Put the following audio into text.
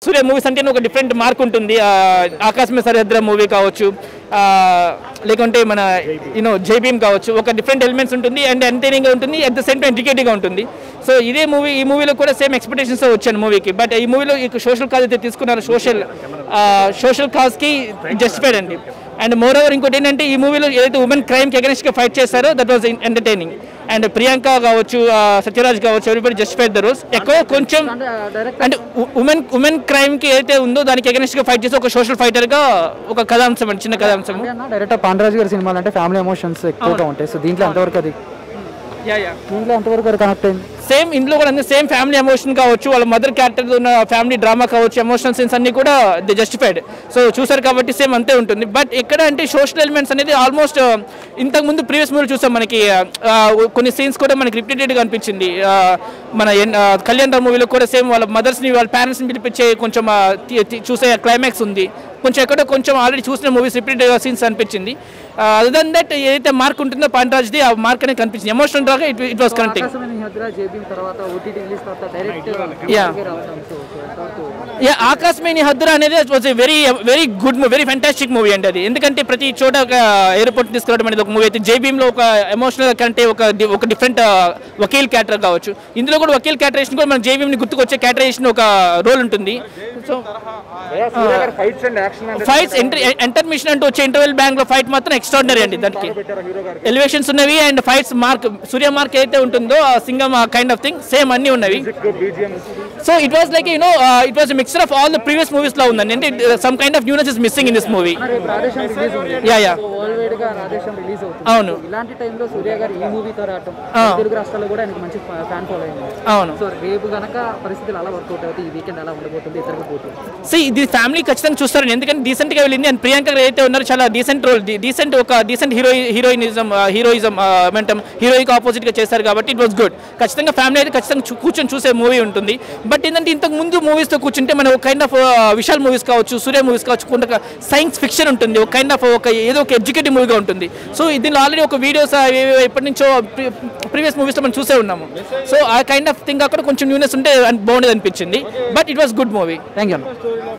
సూర్య movies అంటే ఒక different mark ఉంటుంది. ఆకాశమే సరిహద్దుల మూవీ కావచ్చు, లేకుంటే మన జై భీమ్ కావచ్చు, ఒక డిఫరెంట్ ఎలిమెంట్స్ ఉంటుంది అండ్ ఎంటర్టైనింగ్గా ఉంటుంది, అట్ ద సేమ్ టైం ఎడ్యుకేటివ్గా ఉంటుంది. సో ఈ మూవీలో కూడా సేమ్ ఎక్స్పెక్టేషన్స్ వచ్చాను మూవీకి. బట్ ఈ మూవీలో సోషల్ కాజ్ అయితే తీసుకున్నారు, సోషల్ కాజ్కి జస్టిఫైడ్ అండి. అండ్ మోర్ ఓవర్ ఇంకోటి ఏంటంటే ఈ మూవీలో ఏదైతే ఉమెన్ క్రైమ్కి అగెన్స్ట్గా ఫైట్ చేస్తారో that was entertaining. And Priyanka కావచ్చు, సత్యరాజ్ కావచ్చు, ఎవ్రీబడి జస్టిఫైడ్ ద రోల్స్. ఎక్కువ కొంచెం అంటే ఉమెన్ క్రైమ్కి ఏదైతే ఉందో దానికి అగెన్స్ట్గా ఫైట్ చేసి ఒక సోషల్ ఫైటర్గా ఒక కథాంశం అండి, చిన్న కథాంశం. డైరెక్టర్ పాండరాజ్ గారి సినిమాలు అంటే ఫ్యామిలీ ఎమోషన్స్ ఎక్కువగా ఉంటాయి. సో దీంట్లో ఎంతవరకు అది కనెక్ట్ అయింది? సేమ్ ఇంట్లో కూడా సేమ్ ఫ్యామిలీ ఎమోషన్ కావచ్చు, వాళ్ళ మదర్ క్యారెక్టర్ ఉన్న ఫ్యామిలీ డ్రామా కావచ్చు, ఎమోషనల్ సీన్స్ అన్ని కూడా ది జస్టిఫైడ్. సో చూసారు కాబట్టి సేమ్ అంతే ఉంటుంది. బట్ ఎక్కడ అంటే సోషల్ ఎలిమెంట్స్ అనేది ఆల్మోస్ట్ ఇంతకుముందు ప్రీవియస్ మూవీ చూసాం, మనకి కొన్ని సీన్స్ కూడా మనకి రిపీటెడ్గా అనిపించింది. మన కళ్యాణ్ రామ్ మూవీలో కూడా సేమ్ వాళ్ళ మదర్స్ని వాళ్ళ పేరెంట్స్ని పిలిపించే కొంచెం చూసే క్లైమాక్స్ ఉంది. కొంచెం ఎక్కడో కొంచెం ఆల్రెడీ చూసిన మూవీస్ రిపీటెడ్ సీన్స్ అనిపించింది. అదర్ దన్ దట్ ఏదైతే మార్క్ ఉంటుందో పాండ్రాజ్ది ఆ మార్క్ అనేది కనిపించింది. ఎమోషనల్ డ్రాగా ఇట్ వాస్ కనెక్టింగ్. ఆకాశమేని హద్దురా అనేది was very good movie, very fantastic movie అండి అది. ఎందుకంటే ప్రతి చోట ఒక ఎయిర్పోర్ట్ తీసుకురావడం అనేది ఒక మూవీ అయితే, జై భీమ్లో ఒక ఎమోషనల్ కంటే ఒక డిఫరెంట్ వకీల్ క్యారెక్టర్ కావచ్చు, ఇందులో కూడా వకీల్ క్యారెక్టరేషన్ కూడా మన జై భీమ్ని గుర్తుకొచ్చే క్యారెక్టరేషన్ ఒక రోల్ ఉంటుంది. సో ఫైట్స్ ఇంటర్మిషన్ అంటూ వచ్చే ఇంటర్వెల్ బ్యాంక్ లో ఫైట్ మాత్రం ఎక్స్ట్రాడినరీ అండి. దానికి ఎలివేషన్స్ ఉన్నవి అండ్ ఫైట్స్ సూర్య మార్క్ అయితే ఉంటుందో ఆ Singam kind of thing same అన్ని ఉన్నవి. So it was like it was mixture of all the previous movies లో ఉందండి. అంటే some kind of newness is missing in this movie. అవును, ఇలాంటి టైంలో సూర్య గారు ఈ మూవీతో రావడం తెలుగు రాష్ట్రాల్లో కూడా ఆయనకు మంచి ఫ్యాన్ ఫాలోయింగ్. అవును, సో రేపు గనక పరిస్థితులు అలా వర్కౌట్ అవుతాయి, ఈ వీకెండ్ అలా ఉండబోతుంది, ఇద్దరికి పోతుంది. సో ఇది ఫ్యామిలీ ఖచ్చితంగా చూస్తారండి, ఎందుకంటే డీసెంట్ గా వెళ్ళింది. అండ్ ప్రియాంక అయితే ఉన్నారు చాలా డీసెంట్ రోల్, డీసెంట్ హీరోయిజం ఏమంటాం హీరోయిక్ ఆపోజిట్ గా చేస్తారు కాబట్టి ఇట్ వాస్ గుడ్. ఖచ్చితంగా ఫ్యామిలీ అయితే ఖచ్చితంగా కూర్చొని చూసే మూవీ ఉంటుంది. బట్ ఏంటంటే ఇంతకు ముందు మూవీస్ తో కూర్చుంటే మనం ఒక కైండ్ ఆఫ్ విశాల్ మూవీస్ కావచ్చు, సూర్య మూవీస్ కావచ్చు, కొంత సైన్స్ ఫిక్షన్ ఉంటుంది, ఒక కైండ్ ఆఫ్ ఏదో ఒక ఎడ్యుకేటివ్ మూవీగా ఉంటుంది. సో దీనిలో ఆల్రెడీ ఒక వీడియోస్ ఎప్పటి నుంచో ప్రీవియస్ మూవీస్ లో మనం చూసే ఉన్నాము. సో ఆ కైండ్ ఆఫ్ థింగ్ అక్కడ కొంచెం న్యూనెస్ ఉంటే బాగుండేది అనిపించింది. But it was good movie. Thank you.